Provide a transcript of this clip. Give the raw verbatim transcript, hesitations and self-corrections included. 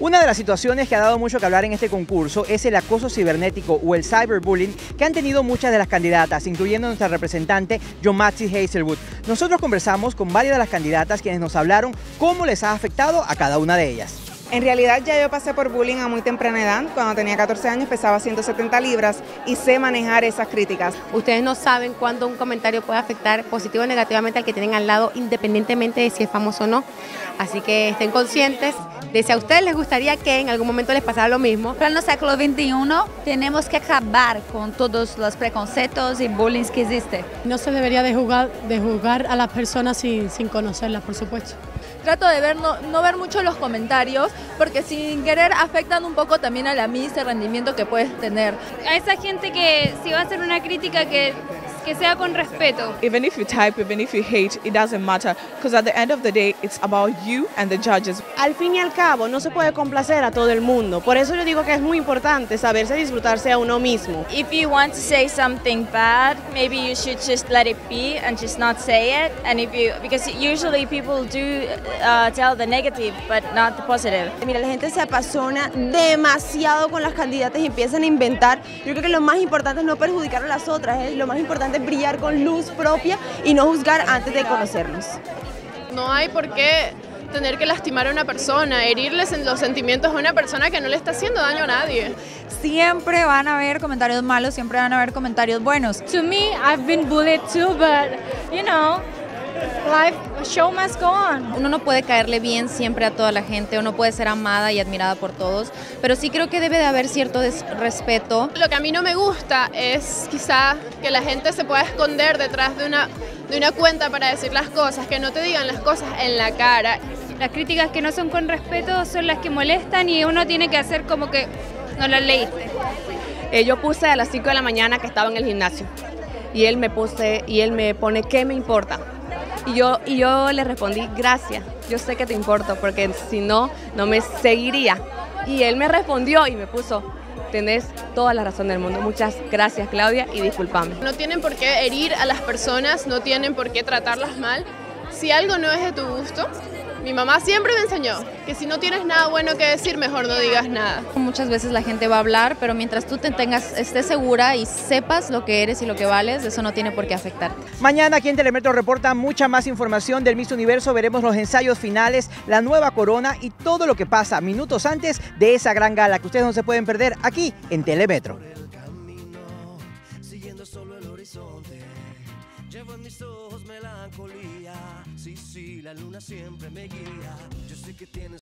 Una de las situaciones que ha dado mucho que hablar en este concurso es el acoso cibernético o el cyberbullying que han tenido muchas de las candidatas, incluyendo nuestra representante Yomatzi Hazelwood. Nosotros conversamos con varias de las candidatas quienes nos hablaron cómo les ha afectado a cada una de ellas. En realidad ya yo pasé por bullying a muy temprana edad. Cuando tenía catorce años pesaba ciento setenta libras y sé manejar esas críticas. Ustedes no saben cuándo un comentario puede afectar positivo o negativamente al que tienen al lado, independientemente de si es famoso o no. Así que estén conscientes de si a ustedes les gustaría que en algún momento les pasara lo mismo. Para el século veintiuno tenemos que acabar con todos los preconceptos y bullying que existen. No se debería de juzgar, de juzgar a las personas sin, sin conocerlas, por supuesto. Trato de ver, no, no ver mucho los comentarios, porque sin querer afectan un poco también a la misa, el rendimiento que puedes tener. A esa gente que si va a hacer una crítica que, que sea con respeto. Even if you type, even if you hate, it doesn't matter, because at the end of the day, it's about you and the judges. Al fin y al cabo, no se puede complacer a todo el mundo. Por eso yo digo que es muy importante saberse disfrutarse a uno mismo. If you want to say something bad, maybe you should just let it be and just not say it. And if you, because usually people do uh, tell the negative, but not the positive. Mira, la gente se apasiona demasiado con las candidatas y empiezan a inventar. Yo creo que lo más importante es no perjudicar a las otras, ¿eh? Lo más importante es brillar con luz propia y no juzgar antes de conocernos. No hay por qué tener que lastimar a una persona, herirles en los sentimientos a una persona que no le está haciendo daño a nadie. Siempre van a haber comentarios malos, siempre van a haber comentarios buenos. To me, I've been bullied too, but you know, life, show must go on. Uno no puede caerle bien siempre a toda la gente, uno puede ser amada y admirada por todos, pero sí creo que debe de haber cierto respeto. Lo que a mí no me gusta es quizá que la gente se pueda esconder detrás de una, de una cuenta para decir las cosas, que no te digan las cosas en la cara. Las críticas que no son con respeto son las que molestan y uno tiene que hacer como que no las leíste. Eh, yo puse a las cinco de la mañana que estaba en el gimnasio y él me puse y él me pone ¿qué me importa? Y yo, y yo le respondí, gracias, yo sé que te importo, porque si no, no me seguiría. Y él me respondió y me puso, tenés toda la razón del mundo. Muchas gracias, Claudia, y discúlpame. No tienen por qué herir a las personas, no tienen por qué tratarlas mal. Si algo no es de tu gusto, mi mamá siempre me enseñó que si no tienes nada bueno que decir, mejor no digas nada. Muchas veces la gente va a hablar, pero mientras tú te tengas, estés segura y sepas lo que eres y lo que vales, eso no tiene por qué afectarte. Mañana aquí en Telemetro reporta mucha más información del Miss Universo. Veremos los ensayos finales, la nueva corona y todo lo que pasa minutos antes de esa gran gala que ustedes no se pueden perder aquí en Telemetro. Llevo en mis ojos melancolía, sí, sí, la luna siempre me guía. Yo sé que tienes